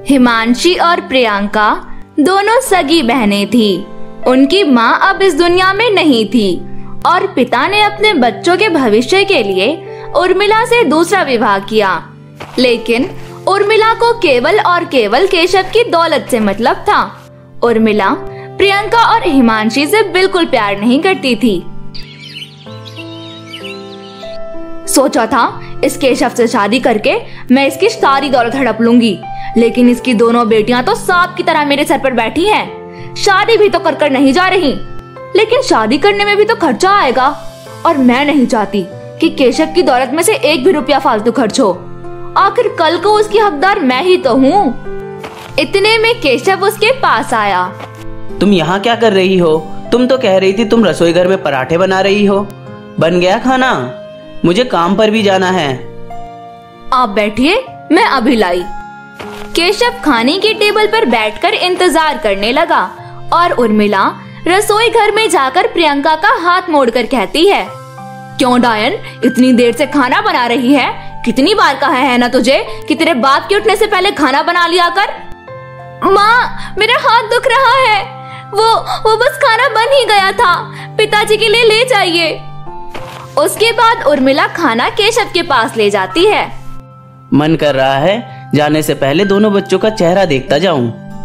हिमांशी और प्रियंका दोनों सगी बहनें थी। उनकी माँ अब इस दुनिया में नहीं थी और पिता ने अपने बच्चों के भविष्य के लिए उर्मिला से दूसरा विवाह किया। लेकिन उर्मिला को केवल और केवल केशव की दौलत से मतलब था। उर्मिला प्रियंका और हिमांशी से बिल्कुल प्यार नहीं करती थी। सोचा था इस केशव से शादी करके मैं इसकी सारी दौलत हड़प लूंगी, लेकिन इसकी दोनों बेटियां तो सांप की तरह मेरे सर पर बैठी हैं। शादी भी तो कर नहीं जा रही, लेकिन शादी करने में भी तो खर्चा आएगा और मैं नहीं चाहती कि केशव की दौलत में से एक भी रुपया फालतू खर्च हो। आखिर कल को उसकी हकदार मैं ही तो हूँ। इतने में केशव उसके पास आया। तुम यहाँ क्या कर रही हो? तुम तो कह रही थी तुम रसोई घर में पराठे बना रही हो। बन गया खाना? मुझे काम पर भी जाना है। आप बैठिए, मैं अभी लाई। केशव खाने की टेबल पर बैठकर इंतजार करने लगा और उर्मिला रसोई घर में जाकर प्रियंका का हाथ मोड़कर कहती है, क्यों डायन, इतनी देर से खाना बना रही है? कितनी बार कहा है ना तुझे कि तेरे बाप के उठने से पहले खाना बना लिया कर। माँ, मेरा हाथ दुख रहा है। वो बस खाना बन ही गया था, पिताजी के लिए ले जाइए। उसके बाद उर्मिला खाना केशव के पास ले जाती है। मन कर रहा है जाने से पहले दोनों बच्चों का चेहरा देखता जाऊं।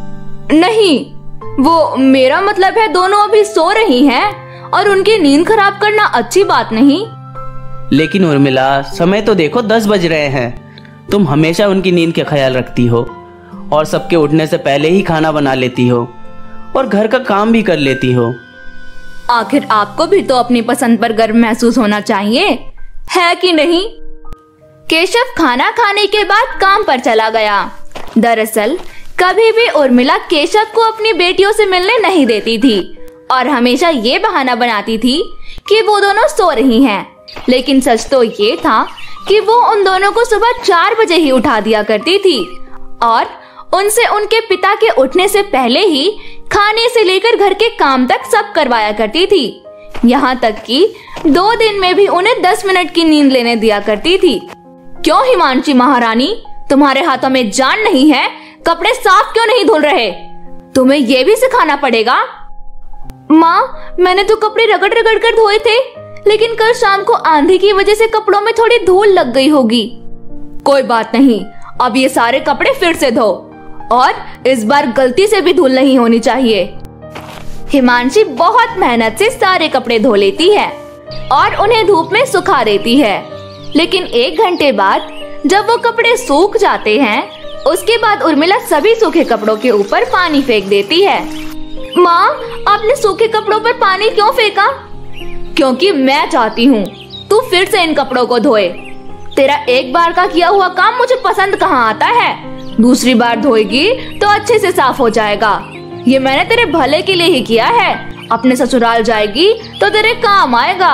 नहीं, वो मेरा मतलब है दोनों अभी सो रही हैं और उनकी नींद खराब करना अच्छी बात नहीं। लेकिन उर्मिला, समय तो देखो 10 बज रहे हैं। तुम हमेशा उनकी नींद का ख्याल रखती हो और सबके उठने से पहले ही खाना बना लेती हो और घर का काम भी कर लेती हो। आखिर आपको भी तो अपनी पसंद पर गर्व महसूस होना चाहिए, है कि नहीं? केशव खाना खाने के बाद काम पर चला गया। दरअसल कभी भी उर्मिला केशव को अपनी बेटियों से मिलने नहीं देती थी और हमेशा ये बहाना बनाती थी कि वो दोनों सो रही हैं। लेकिन सच तो ये था कि वो उन दोनों को सुबह 4 बजे ही उठा दिया करती थी और उनसे उनके पिता के उठने से पहले ही खाने से लेकर घर के काम तक सब करवाया करती थी। यहाँ तक कि 2 दिन में भी उन्हें 10 मिनट की नींद लेने दिया करती थी। क्यों हिमांशी महारानी, तुम्हारे हाथों में जान नहीं है? कपड़े साफ क्यों नहीं धुल रहे? तुम्हें ये भी सिखाना पड़ेगा। माँ, मैंने तो कपड़े रगड़ रगड़ कर धोए थे, लेकिन कल शाम को आंधी की वजह से कपड़ों में थोड़ी धूल लग गई होगी। कोई बात नहीं, अब ये सारे कपड़े फिर से धो और इस बार गलती से भी धूल नहीं होनी चाहिए। हिमांशी बहुत मेहनत से सारे कपड़े धो लेती है और उन्हें धूप में सुखा देती है। लेकिन 1 घंटे बाद जब वो कपड़े सूख जाते हैं, उसके बाद उर्मिला सभी सूखे कपड़ों के ऊपर पानी फेंक देती है। माँ, आपने सूखे कपड़ों पर पानी क्यों फेंका? क्योंकि मैं चाहती हूँ तू फिर से इन कपड़ों को धोए। तेरा एक बार का किया हुआ काम मुझे पसंद कहाँ आता है। दूसरी बार धोएगी तो अच्छे से साफ हो जाएगा। ये मैंने तेरे भले के लिए ही किया है। अपने ससुराल जाएगी तो तेरे काम आएगा।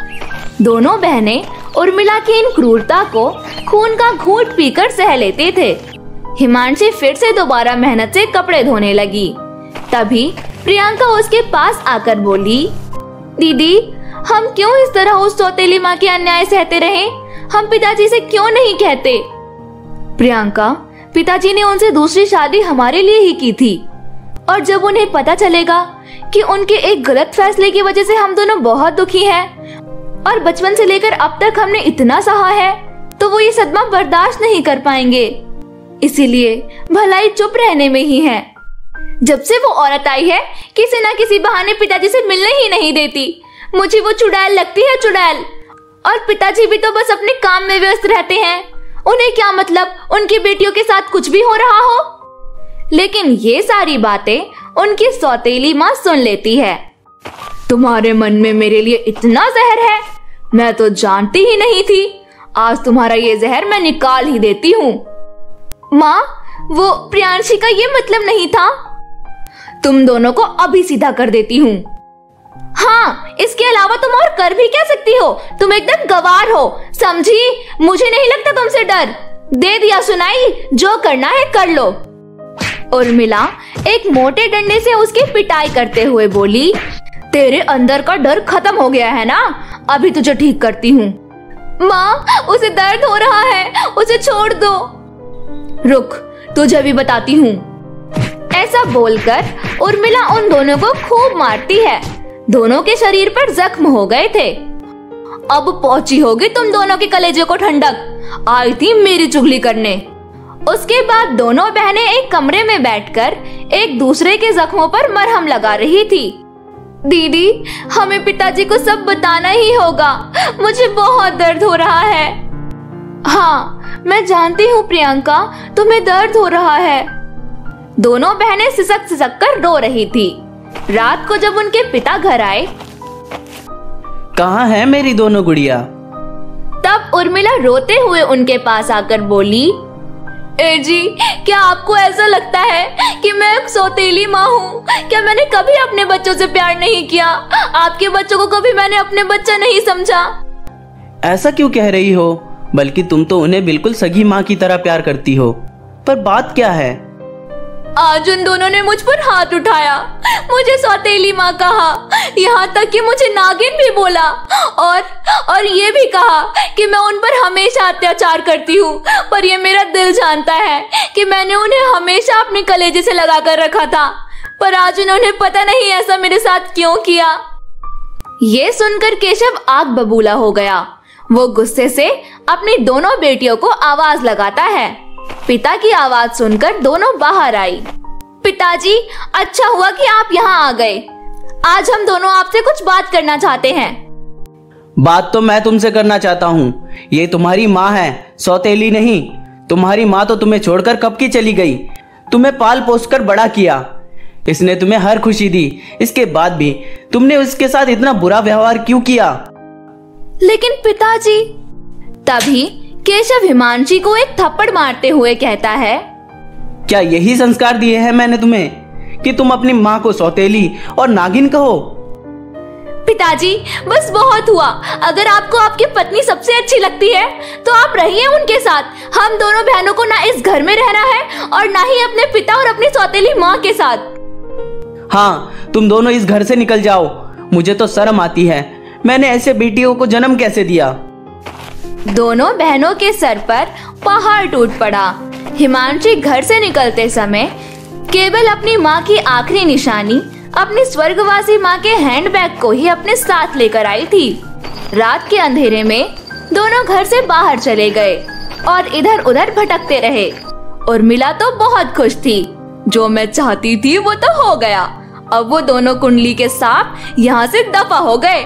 दोनों बहनें उर्मिला की इन क्रूरता को खून का घूंट पीकर सह लेते थे। हिमांशी फिर से दोबारा मेहनत से कपड़े धोने लगी। तभी प्रियंका उसके पास आकर बोली, दीदी, हम क्यों इस तरह उस सौतेली माँ के अन्याय सहते रहे? हम पिताजी से क्यों नहीं कहते? प्रियंका, पिताजी ने उनसे दूसरी शादी हमारे लिए ही की थी और जब उन्हें पता चलेगा कि उनके एक गलत फैसले की वजह से हम दोनों बहुत दुखी हैं और बचपन से लेकर अब तक हमने इतना सहा है, तो वो ये सदमा बर्दाश्त नहीं कर पाएंगे। इसीलिए भलाई चुप रहने में ही है। जब से वो औरत आई है, किसी न किसी बहाने पिताजी से मिलने ही नहीं देती। मुझे वो चुड़ैल लगती है, चुड़ैल। और पिताजी भी तो बस अपने काम में व्यस्त रहते हैं। उन्हें क्या मतलब उनकी बेटियों के साथ कुछ भी हो रहा हो। लेकिन ये सारी बातें उनकी सौतेली माँ सुन लेती है। तुम्हारे मन में मेरे लिए इतना जहर है, मैं तो जानती ही नहीं थी। आज तुम्हारा ये जहर मैं निकाल ही देती हूँ। माँ, वो प्रियांशी का ये मतलब नहीं था। तुम दोनों को अभी सीधा कर देती हूँ। हाँ, इसके अलावा तुम और कर भी क्या सकती हो? तुम एकदम गवार हो, समझी? मुझे नहीं लगता तुमसे डर। दे दिया सुनाई, जो करना है कर लो। उर्मिला एक मोटे डंडे से उसकी पिटाई करते हुए बोली, तेरे अंदर का डर खत्म हो गया है ना? अभी तुझे ठीक करती हूँ। माँ, उसे दर्द हो रहा है, उसे छोड़ दो। रुक, तुझे भी बताती हूँ। ऐसा बोलकर उर्मिला उन दोनों को खूब मारती है। दोनों के शरीर पर जख्म हो गए थे। अब पहुंची होगी तुम दोनों के कलेजे को ठंडक। आई थी मेरी चुगली करने। उसके बाद दोनों बहनें एक कमरे में बैठकर एक दूसरे के जख्मों पर मरहम लगा रही थी। दीदी, हमें पिताजी को सब बताना ही होगा। मुझे बहुत दर्द हो रहा है। हाँ, मैं जानती हूँ प्रियंका, तुम्हें दर्द हो रहा है। दोनों बहनें सिसक सिसक कर रो रही थी। रात को जब उनके पिता घर आए, कहाँ है मेरी दोनों गुड़िया? तब उर्मिला रोते हुए उनके पास आकर बोली, ए जी, क्या आपको ऐसा लगता है कि मैं एक सौतेली माँ हूँ? क्या मैंने कभी अपने बच्चों से प्यार नहीं किया? आपके बच्चों को कभी मैंने अपने बच्चा नहीं समझा? ऐसा क्यों कह रही हो? बल्कि तुम तो उन्हें बिल्कुल सगी माँ की तरह प्यार करती हो। पर बात क्या है? आज उन दोनों ने मुझ पर हाथ उठाया, मुझे सौतेली माँ कहा, यहाँ तक कि मुझे नागिन भी बोला और ये भी कहा कि मैं उन पर हमेशा अत्याचार करती हूँ। पर ये मेरा दिल जानता है कि मैंने उन्हें हमेशा अपने कलेजे से लगा कर रखा था। पर आज उन्होंने पता नहीं ऐसा मेरे साथ क्यों किया। ये सुनकर केशव आग बबूला हो गया। वो गुस्से से अपनी दोनों बेटियों को आवाज लगाता है। पिता की आवाज सुनकर दोनों बाहर आई। पिताजी, अच्छा हुआ कि आप यहाँ आ गए। आज हम दोनों आपसे कुछ बात करना चाहते हैं। बात तो मैं तुमसे करना चाहता हूँ। ये तुम्हारी माँ है, सौतेली नहीं। तुम्हारी माँ तो तुम्हें छोड़कर कब की चली गई। तुम्हें पाल पोस कर बड़ा किया, इसने तुम्हें हर खुशी दी। इसके बाद भी तुमने उसके साथ इतना बुरा व्यवहार क्यों किया? लेकिन पिताजी। तभी केशव हिमांशी को एक थप्पड़ मारते हुए कहता है, क्या यही संस्कार दिए हैं मैंने तुम्हें कि तुम अपनी माँ को सौतेली और नागिन कहो? पिताजी, बस बहुत हुआ। अगर आपको आपकी पत्नी सबसे अच्छी लगती है तो आप रहिए उनके साथ। हम दोनों बहनों को ना इस घर में रहना है और ना ही अपने पिता और अपनी सौतेली माँ के साथ। हाँ, तुम दोनों इस घर से निकल जाओ। मुझे तो शर्म आती है। मैंने ऐसे बेटियों को जन्म कैसे दिया? दोनों बहनों के सर पर पहाड़ टूट पड़ा। हिमांशी घर से निकलते समय केवल अपनी माँ की आखिरी निशानी, अपनी स्वर्गवासी माँ के हैंडबैग को ही अपने साथ लेकर आई थी। रात के अंधेरे में दोनों घर से बाहर चले गए और इधर उधर भटकते रहे। उर्मिला तो बहुत खुश थी। जो मैं चाहती थी वो तो हो गया। अब वो दोनों कुंडली के सांप यहाँ से दफा हो गए।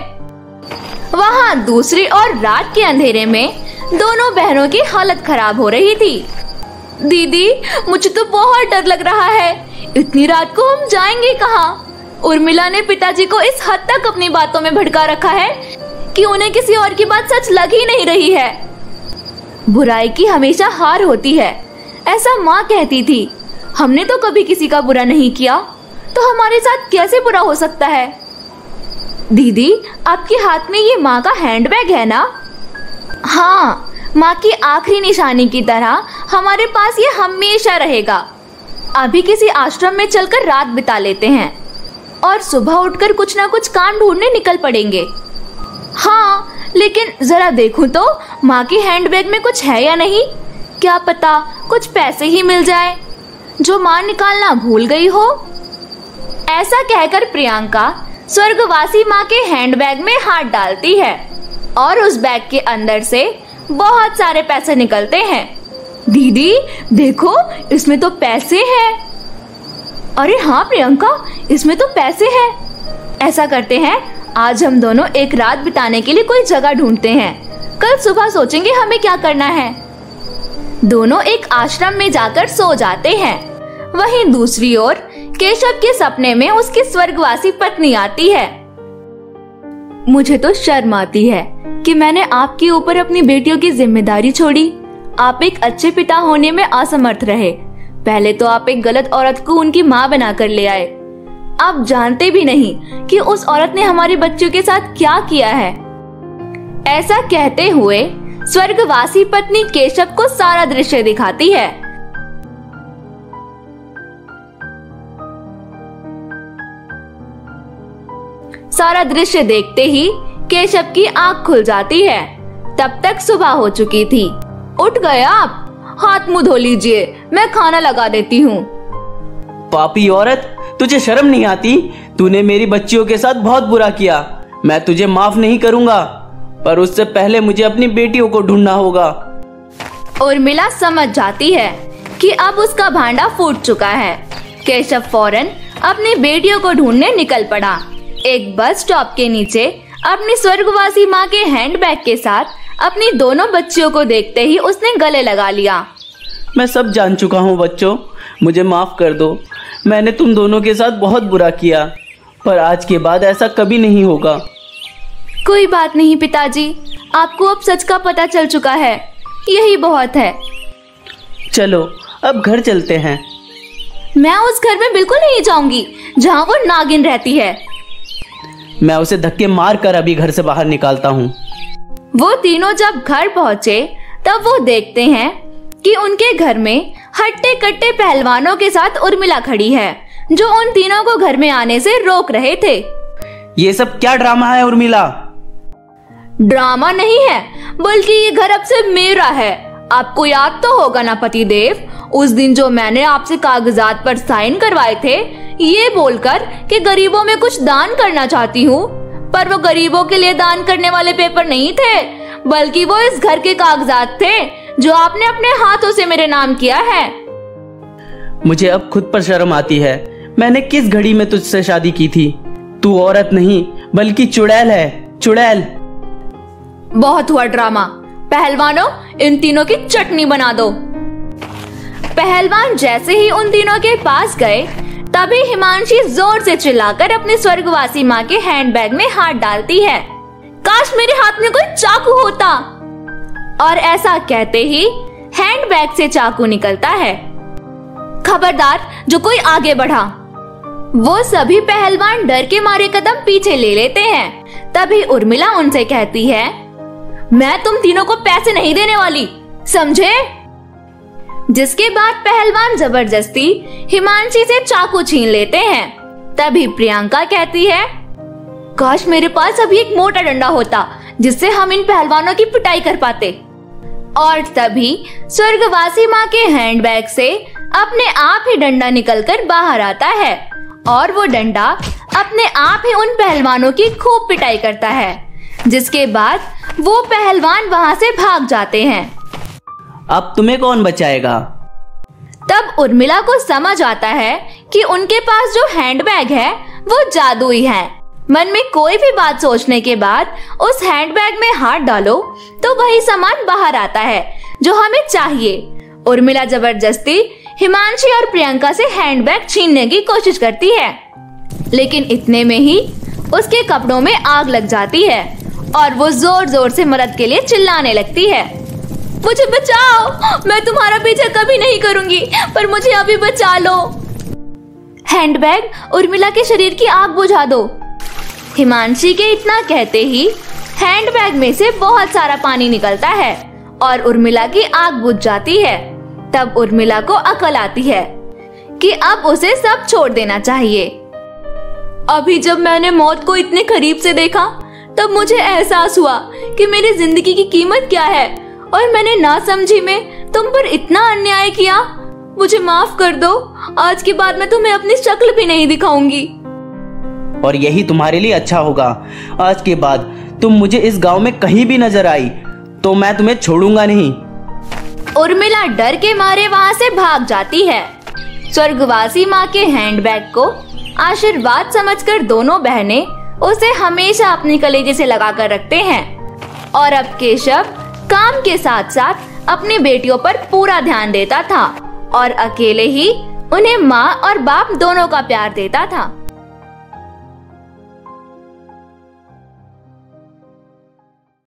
वहाँ दूसरी ओर रात के अंधेरे में दोनों बहनों की हालत खराब हो रही थी। दीदी, मुझे तो बहुत डर लग रहा है। इतनी रात को हम जाएंगे कहाँ? उर्मिला ने पिताजी को इस हद तक अपनी बातों में भड़का रखा है कि उन्हें किसी और की बात सच लग ही नहीं रही है। बुराई की हमेशा हार होती है, ऐसा माँ कहती थी। हमने तो कभी किसी का बुरा नहीं किया, तो हमारे साथ कैसे बुरा हो सकता है? दीदी, आपके हाथ में ये माँ का हैंडबैग है ना? हाँ, माँ की आखिरी निशानी की तरह हमारे पास ये हमेशा रहेगा। अभी किसी आश्रम में चलकर रात बिता लेते हैं और सुबह उठकर कुछ ना कुछ काम ढूंढने निकल पड़ेंगे। हाँ, लेकिन जरा देखूं तो माँ की हैंडबैग में कुछ है या नहीं। क्या पता कुछ पैसे ही मिल जाए जो माँ निकालना भूल गई हो। ऐसा कहकर प्रियंका स्वर्गवासी माँ के हैंडबैग में हाथ डालती है और उस बैग के अंदर से बहुत सारे पैसे निकलते हैं। दीदी देखो, इसमें तो पैसे हैं। अरे हाँ प्रियंका, इसमें तो पैसे हैं। ऐसा करते हैं, आज हम दोनों एक रात बिताने के लिए कोई जगह ढूंढते हैं। कल सुबह सोचेंगे हमें क्या करना है। दोनों एक आश्रम में जाकर सो जाते हैं। वहीं दूसरी ओर केशव के सपने में उसकी स्वर्गवासी पत्नी आती है। मुझे तो शर्म आती है कि मैंने आपके ऊपर अपनी बेटियों की जिम्मेदारी छोड़ी। आप एक अच्छे पिता होने में असमर्थ रहे। पहले तो आप एक गलत औरत को उनकी माँ बनाकर ले आए। आप जानते भी नहीं कि उस औरत ने हमारे बच्चों के साथ क्या किया है। ऐसा कहते हुए स्वर्गवासी पत्नी केशव को सारा दृश्य दिखाती है। सारा दृश्य देखते ही केशव की आंख खुल जाती है। तब तक सुबह हो चुकी थी। उठ गए आप? हाथ मुंह धो लीजिए, मैं खाना लगा देती हूँ। पापी औरत, तुझे शर्म नहीं आती? तूने मेरी बच्चियों के साथ बहुत बुरा किया। मैं तुझे माफ नहीं करूंगा, पर उससे पहले मुझे अपनी बेटियों को ढूंढना होगा। उर्मिला समझ जाती है कि अब उसका भांडा फूट चुका है। केशव फौरन अपनी बेटियों को ढूंढने निकल पड़ा। एक बस स्टॉप के नीचे अपनी स्वर्गवासी माँ के हैंडबैग के साथ अपनी दोनों बच्चियों को देखते ही उसने गले लगा लिया। मैं सब जान चुका हूँ बच्चों, मुझे माफ कर दो। मैंने तुम दोनों के साथ बहुत बुरा किया, पर आज के बाद ऐसा कभी नहीं होगा। कोई बात नहीं पिताजी, आपको अब सच का पता चल चुका है, यही बहुत है। चलो अब घर चलते हैं। मैं उस घर में बिल्कुल नहीं जाऊंगी जहाँ वो नागिन रहती है। मैं उसे धक्के मार कर अभी घर से बाहर निकालता हूँ। वो तीनों जब घर पहुँचे तब वो देखते हैं कि उनके घर में हट्टे कट्टे पहलवानों के साथ उर्मिला खड़ी है, जो उन तीनों को घर में आने से रोक रहे थे। ये सब क्या ड्रामा है उर्मिला? ड्रामा नहीं है, बल्कि ये घर अब से मेरा है। आपको याद तो होगा ना पतिदेव, उस दिन जो मैंने आपसे कागजात पर साइन करवाए थे, ये बोलकर कि गरीबों में कुछ दान करना चाहती हूँ, पर वो गरीबों के लिए दान करने वाले पेपर नहीं थे, बल्कि वो इस घर के कागजात थे जो आपने अपने हाथों से मेरे नाम किया है। मुझे अब खुद पर शर्म आती है। मैंने किस घड़ी में तुझसे शादी की थी? तू औरत नहीं बल्कि चुड़ैल है, चुड़ैल। बहुत हुआ ड्रामा। पहलवानों, इन तीनों की चटनी बना दो। पहलवान जैसे ही उन तीनों के पास गए, तभी हिमांशी जोर से चिल्लाकर अपने स्वर्गवासी माँ के हैंडबैग में हाथ डालती है। काश मेरे हाथ में कोई चाकू होता। और ऐसा कहते ही हैंडबैग से चाकू निकलता है। खबरदार, जो कोई आगे बढ़ा। वो सभी पहलवान डर के मारे कदम पीछे ले लेते हैं। तभी उर्मिला उनसे कहती है, मैं तुम तीनों को पैसे नहीं देने वाली, समझे? जिसके बाद पहलवान जबरदस्ती हिमांशी से चाकू छीन लेते हैं। तभी प्रियंका कहती है, काश मेरे पास अभी एक मोटा डंडा होता जिससे हम इन पहलवानों की पिटाई कर पाते। और तभी स्वर्गवासी माँ के हैंडबैग से अपने आप ही डंडा निकलकर बाहर आता है, और वो डंडा अपने आप ही उन पहलवानों की खूब पिटाई करता है। जिसके बाद वो पहलवान वहाँ से भाग जाते हैं। अब तुम्हें कौन बचाएगा? तब उर्मिला को समझ आता है कि उनके पास जो हैंडबैग है वो जादुई है। मन में कोई भी बात सोचने के बाद उस हैंडबैग में हाथ डालो तो वही सामान बाहर आता है जो हमें चाहिए। उर्मिला जबरदस्ती हिमांशी और प्रियंका से हैंडबैग छीनने की कोशिश करती है, लेकिन इतने में ही उसके कपड़ों में आग लग जाती है और वो जोर जोर से मदद के लिए चिल्लाने लगती है। मुझे बचाओ, मैं तुम्हारा पीछा कभी नहीं करूंगी, पर मुझे अभी बचा लो। हैंडबैग उर्मिला के शरीर की आग बुझा दो। हिमांशी के इतना कहते ही हैंडबैग में से बहुत सारा पानी निकलता है और उर्मिला की आग बुझ जाती है। तब उर्मिला को अकल आती है कि अब उसे सब छोड़ देना चाहिए। अभी जब मैंने मौत को इतने करीब से देखा, तब मुझे एहसास हुआ कि मेरी जिंदगी की कीमत क्या है, और मैंने नासमझी में तुम पर इतना अन्याय किया। मुझे माफ कर दो, आज के बाद मैं तुम्हें अपनी शक्ल भी नहीं दिखाऊंगी। और यही तुम्हारे लिए अच्छा होगा। आज के बाद तुम मुझे इस गांव में कहीं भी नजर आई तो मैं तुम्हें छोड़ूंगा नहीं। उर्मिला डर के मारे वहाँ से भाग जाती है। स्वर्गवासी माँ के हैंडबैग को आशीर्वाद समझकर दोनों बहनें उसे हमेशा अपनी कलेजे से लगाकर रखते हैं। और अब केशव काम के साथ साथ अपनी बेटियों पर पूरा ध्यान देता था और अकेले ही उन्हें माँ और बाप दोनों का प्यार देता था।